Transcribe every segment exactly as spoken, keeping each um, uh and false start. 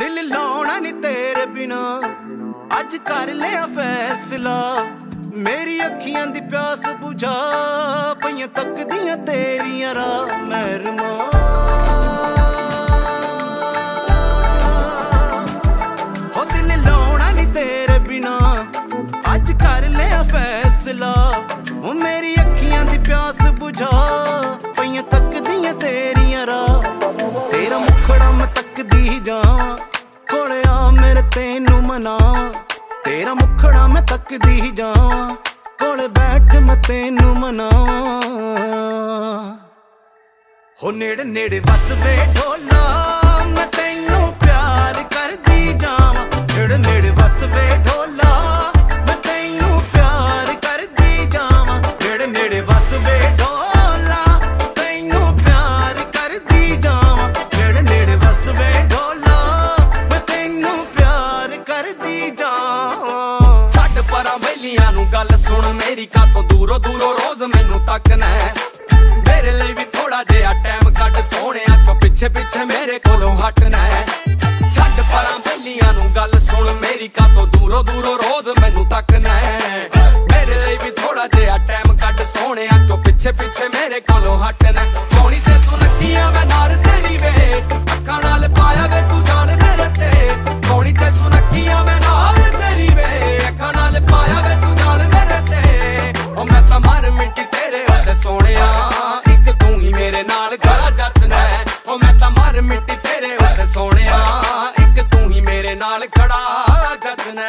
दिल लाउणा नी तेरे बिना अज कर लिया फैसला। मेरी अखियां दी प्यास बुझा पईयां तकदियां तेरियां राह महरमा। हो दिल लाउणा नी तेरे बिना अज कर लिया फैसला। हो मेरी अखियां दी प्यास बुझा पईयां तकदियां तेरियां राह। तेरा मुखड़ा मैं तकदी जावां कोले आ मेरे तेनू मनावां। तेरा मुखड़ा मैं तकदी जावां कोले बैठ मैं तेनू मनावां। हो नेड़े नेड़े वस वे ढोला मैं तेनू प्यार करदी जावां। नेड़े नेड़े वस वे ढोला मैं तेनू प्यार करदी जावां। नेड़े नेड़े वस वे ढोला तेनू प्यार करदी जावां। नेड़े नेड़े वस वे ढोला मैं तेनू प्यार करदी जावां। छड्ड परां बेलियां नू गल सुन मेरी कातों दूरों दूरों रोज मैनू तकना मेरे लिए भी थोड़ा जिहा टाइम कट सोहणिया तो पिछे पिछे मेरे कोलों हटना। छड्ड परां बेलियां नू गल सुन मेरी कातों दूरों दूरों रोज मैनू तकना मेरे लिए भी थोड़ा जिहा टाइम कट सोहणिया तो पिछे पिछे मेरे कोलों हटना। सोहणी ते सुनखियां मैं नाल तेरी वे अखां नाल पाया वे तू जान मेरे ते। सोहणी ते सुनखियां मैं नाल तेरी वे अखां नाल पाया वे तू जान मेरे ते। ओ मैं तां मर मिटी तेरे उत्ते सोहणिया इक तू ही मेरे नाल खड़ा जचना। ओ मैं तां मर मिटी तेरे उत्ते सोहणिया इक तू ही मेरे नाल खड़ा जचना।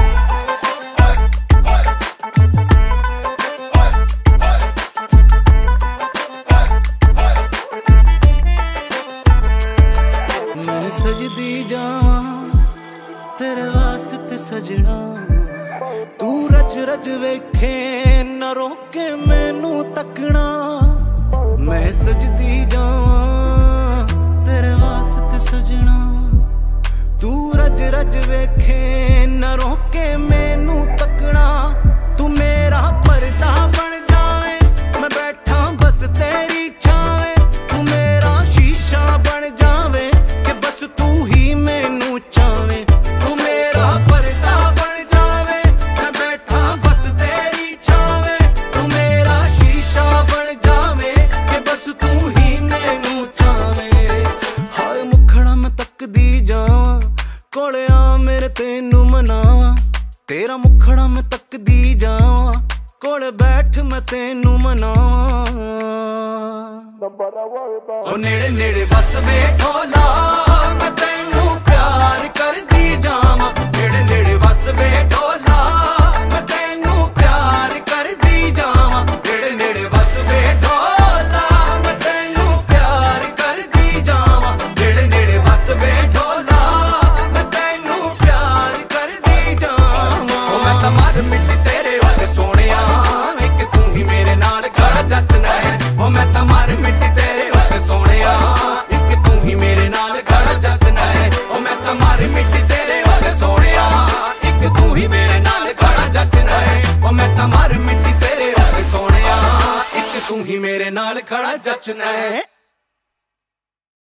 मैं सजदी जावां तेरे वास्ते सजना। तू रज रज वेखे न रोके मैनू तकना। मैं सजदी जावां तेरे वास्ते सजना। तू रज रज वेखे न रोके मैनू तकना। तू मेरा पर्दा बन जावे मैं बैठा बस तेरी छावे। तू मेरा शीशा बन जावे कि बस तू ही मैनू चावे। तू मेरा पर्दा बन जावे मैं बैठा बस तेरी छावे। तू मेरा शीशा बन जावे कि बस तू ही मैनू चावे। हाय मुखड़ा मैं तकदी जावां कोले आ मेरे तेनू मनावां। तेरा मुखड़ा मैं तकदी जावां कोले बैठ मैं तेनू मनावां। ओ नेड़े नेड़े बस वे ढोला मैं तेनू प्यार करदी जावां। नेड़े नेड़े बस वे ढोला मैं तेनू प्यार करदी जावां। नेड़े नेड़े बस वे ढोला मैं तेनू प्यार करदी जावां। नेड़े नेड़े बस वे ढोला मैं तेनू प्यार करदी जावां। ओ मैं तां मर मिटी तेरे उत्ते सोहणिया इक तू ही मेरे नाल खड़ा जचना। ओ मैं तां मर मिटी तेरे उत्ते सोहणिया इक तू ही मेरे नाल खड़ा जचना। ओ मैं तां मर मिटी तेरे उत्ते सोहणिया इक तू ही मेरे नाल खड़ा जचना। ओ मैं तां मर मिटी तेरे उत्ते सोहणिया इक तू ही मेरे नाल खड़ा जचना।